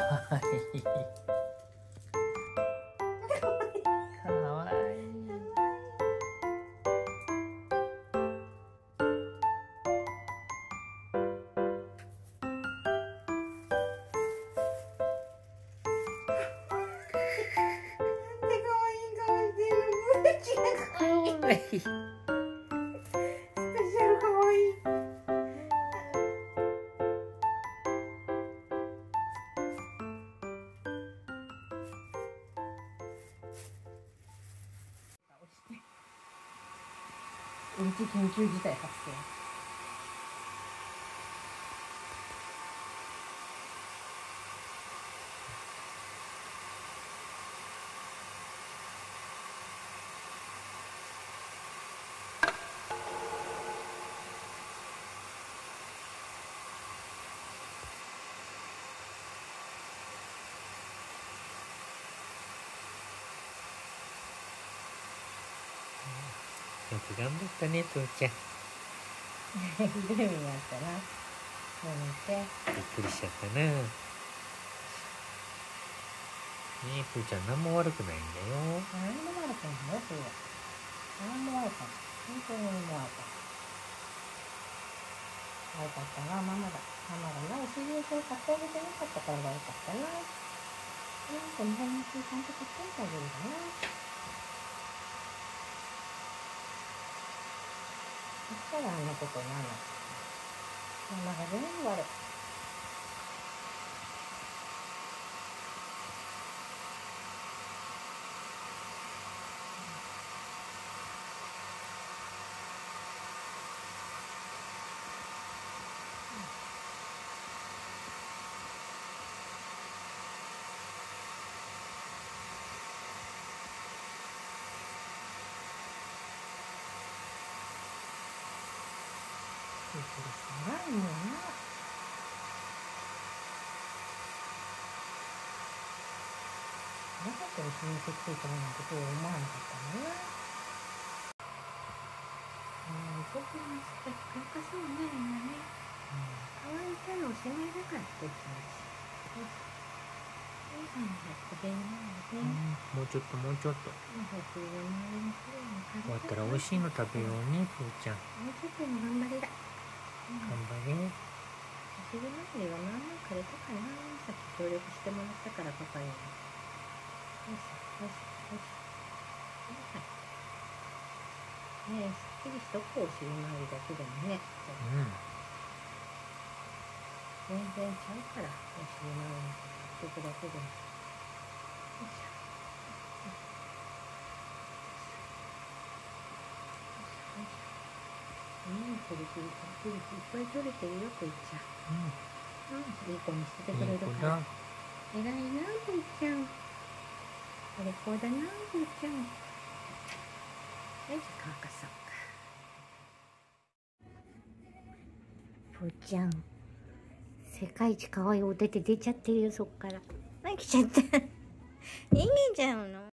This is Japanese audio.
いい。かわいい。スペシャルかわいい。うち緊急事態発生。よく頑張ったね、父ちゃん。ゲームやったな。ごめんね。びっくりしちゃったな。ねえ、父ちゃん何も悪くないんだよ。何も悪くないよ、それは。何も悪くない。本当に何も悪くない。悪かったな、ママだ。ママがな、お尻を買ってあげてなかったから悪かったな。なんか日本のちゃんと買ってあげるかな。そしたらあんなことにならない。ママが全部悪い。びっくりしたな、もうな。なかったら親戚ついたなんてそう思わなかったもんな。動きました。かわそうね、今ね。可愛いたらおしまいだからって言ってたし。もうちょっともうちょっと。終わったら美味しいの食べようね、父ちゃん。もうちょっとの頑張りだ。頑張れ。お尻周りはまあまあ枯れたかな。さっき協力してもらったからパパに。よしよしよし。ねえ、すっきりしとこう、お尻周りだけでもね。全然ちゃうから、お尻周りにしとくだけでも。よいしょ。くるくるくるくるいっぱい取れてるよ、ぽいちゃん。いい子にしててくれるから。偉いな、ぽいちゃん。あれこうだな、ぽいちゃん。はい、乾かそうか。ぽいちゃん。世界一可愛いお手手出ちゃってるよ、そっから。はい、来ちゃった。逃げちゃうの。